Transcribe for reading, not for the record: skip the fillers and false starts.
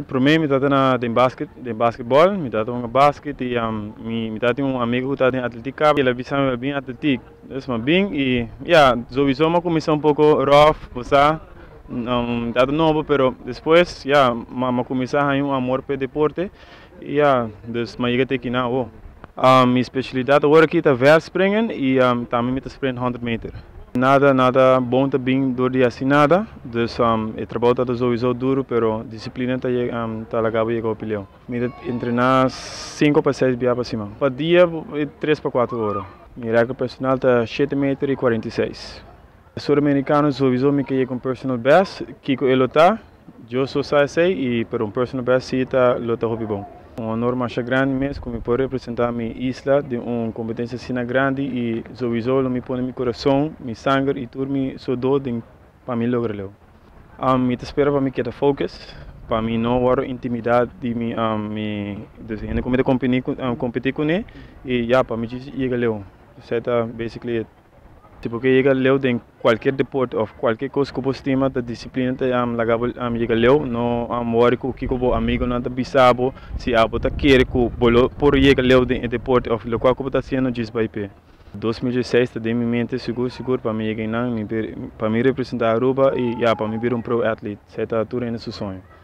para mim, me tá de basquetebol, me tá um basquete e me tá um amigo que tá em atlética, ele avisa bem atlético, isso bem e sowieso uma comissão um pouco rough, você tá novo, pero depois uma comissão a um amor pelo deporte e dus mas chega até aqui na minha especialidade agora aqui tá verspringen e também me tá springen 100 meter. Nada bom também dor de assim nada, dus o trabalho tá sowieso duro, pero disciplina tá legal e opinião. Me treinar 5 para 6 dias para cima. Para dia 3 para 4 horas. Meu recorde personal tá 7 metros e 46. Sul-americano sowieso me queria com personal best, Kiko Elota, eu sou sai e per um personal best sim tá lota hobby bom. Uma norma grande mesmo, como pode representar minha isla de uma competência assim grande e sowieso me põe meu coração, meu sangue e tudo me sou doido para me lograr. Me espera para me quedar focus, para mim não war intimidade de me desenhar como de competir com ele e para me chegar lá. Isso é basically it. Tipo que chega lá em qualquer deporte ou qualquer coisa que você tenha, a disciplina é legal chega lá, não worry com o que o amigo não está bisabo, se a bota quer que por chegar lá em deporte ou o qual está sendo diz vai pé. 2016 está de minha mente seguro para mim chegar para me representar a Aruba e para me vir um pro athlete, isso é tudo nesse sonho.